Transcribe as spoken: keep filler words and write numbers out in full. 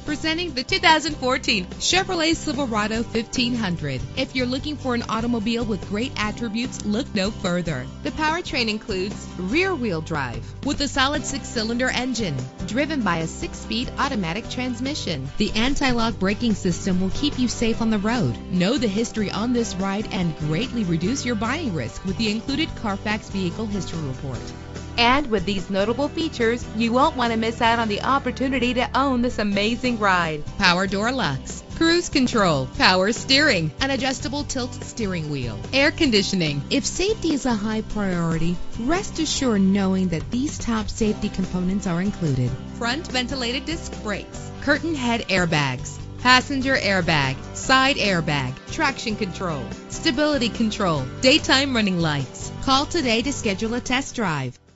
Presenting the two thousand fourteen Chevrolet Silverado fifteen hundred. If you're looking for an automobile with great attributes, look no further. The powertrain includes rear-wheel drive with a solid six-cylinder engine driven by a six-speed automatic transmission. The anti-lock braking system will keep you safe on the road. Know the history on this ride and greatly reduce your buying risk with the included Carfax Vehicle History Report. And with these notable features, you won't want to miss out on the opportunity to own this amazing ride. Power door locks, cruise control, power steering, an adjustable tilt steering wheel, air conditioning. If safety is a high priority, rest assured knowing that these top safety components are included: front ventilated disc brakes, curtain head airbags, passenger airbag, side airbag, traction control, stability control, daytime running lights. Call today to schedule a test drive.